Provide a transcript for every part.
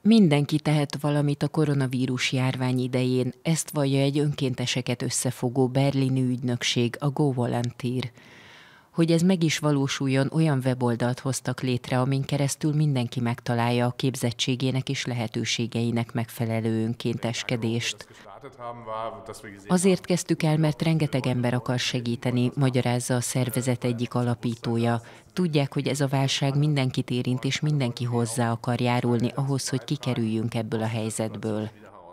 Mindenki tehet valamit a koronavírus járvány idején, ezt vallja egy önkénteseket összefogó berlini ügynökség, a GoVolunteer. Hogy ez meg is valósuljon, olyan weboldalt hoztak létre, amin keresztül mindenki megtalálja a képzettségének és lehetőségeinek megfelelő önkénteskedést. Azért kezdtük el, mert rengeteg ember akar segíteni, magyarázza a szervezet egyik alapítója. Tudják, hogy ez a válság mindenkit érint, és mindenki hozzá akar járulni ahhoz, hogy kikerüljünk ebből a helyzetből.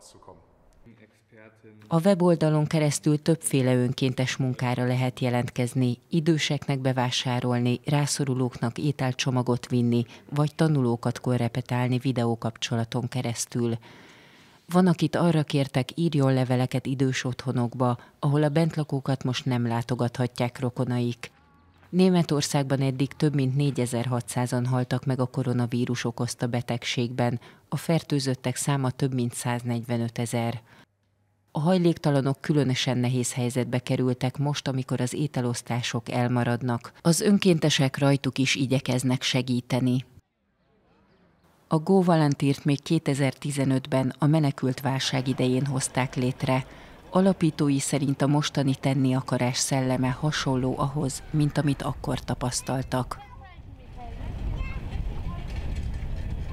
A weboldalon keresztül többféle önkéntes munkára lehet jelentkezni, időseknek bevásárolni, rászorulóknak ételcsomagot vinni, vagy tanulókat korrepetálni videókapcsolaton keresztül. Van, akit arra kértek, írjon leveleket idős otthonokba, ahol a bentlakókat most nem látogathatják rokonaik. Németországban eddig több mint 4600-an haltak meg a koronavírus okozta betegségben, a fertőzöttek száma több mint 145 000. A hajléktalanok különösen nehéz helyzetbe kerültek most, amikor az ételosztások elmaradnak. Az önkéntesek rajtuk is igyekeznek segíteni. A GoVolunteert még 2015-ben a menekült válság idején hozták létre. Alapítói szerint a mostani tenni akarás szelleme hasonló ahhoz, mint amit akkor tapasztaltak.